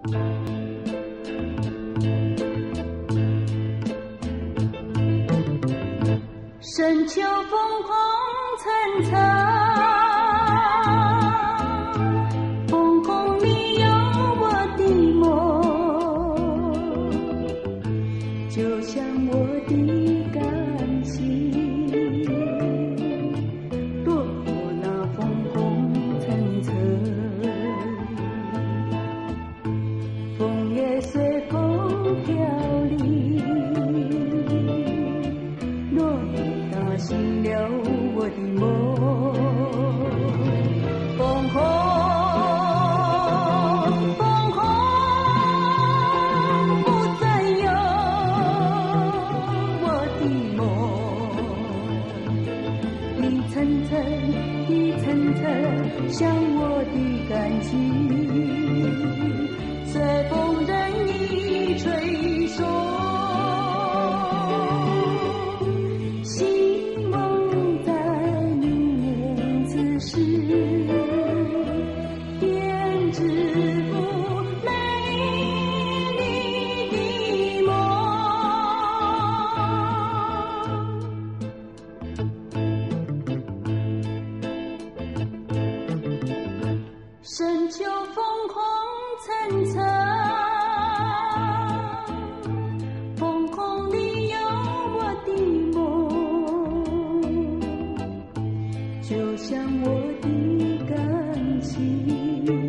深秋风红层层，风红里有我的梦，就像我的感情，躲过那风红层层，风也随风飘零，落雨打醒了我的梦。风红，风红，不再有我的梦。一层层，一层层，像我的感情，随风任意吹送。深秋风红层层，风红里有我的梦，就像我的感情。